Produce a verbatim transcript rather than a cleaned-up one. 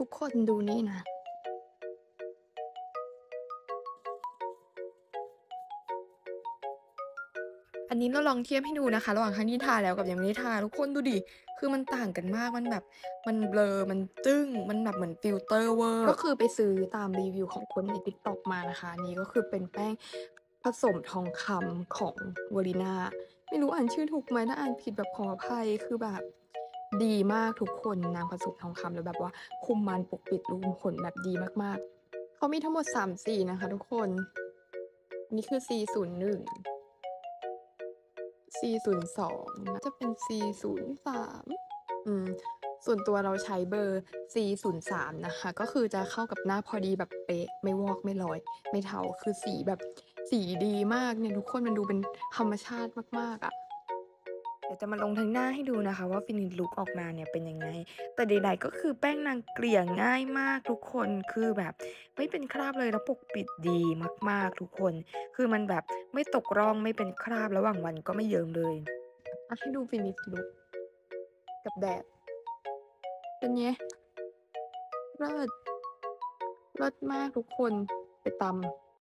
ทุกคนดูนี่นะ อันนี้เราลองเทียบให้ดูนะคะ ระหว่างครั้งที่ทาแล้วกับยังไม่ได้ทา ทุกคนดูดิ คือมันต่างกันมาก มันแบบ มันเบลอ มันจึ้ง มันแบบเหมือนฟิลเตอร์เวอร์ ก็คือไปซื้อตามรีวิวของคนใน TikTok มานะคะ อันนี้ก็คือเป็นแป้งผสมทองคำของ Wellina ไม่รู้อ่านชื่อถูกไหม ถ้าอ่านผิดแบบขออภัย คือแบบดีมากทุกคน นางผสมทองคำแล้วแบบว่าคุมมันปกปิดรูขุมขนแบบดีมาก ๆ เขามีทั้งหมด สาม สีนะคะทุกคน อันนี้คือ ซี ศูนย์ หนึ่ง ซี ศูนย์ สอง น่าจะเป็น ซี ศูนย์ สาม อืม ส่วนตัวเราใช้เบอร์ ซี ศูนย์ สาม นะคะ ก็คือจะเข้ากับหน้าพอดีแบบเป๊ะ ไม่วอก ไม่ลอย ไม่เทา คือสีแบบสีดีมากเนี่ยทุกคน มันดูเป็นธรรมชาติมาก ๆ อะ เดี๋ยวจะมาลงทั้งหน้าให้ดูนะคะว่า Finish Look ออกมาเนี่ยเป็นยังไง แต่ใด ๆ ก็คือแป้งนางเกลี่ยง่ายมากทุกคน คือแบบไม่เป็นคราบเลย แล้วปกปิดดีมาก ๆ ทุกคน คือมันแบบไม่ตกร่อง ไม่เป็นคราบ ระหว่างวันก็ไม่เยิ้มเลย อะ ให้ดู Finish Look กับแดด เป็นไง? เลิศ เลิศมากทุกคน ไปตำ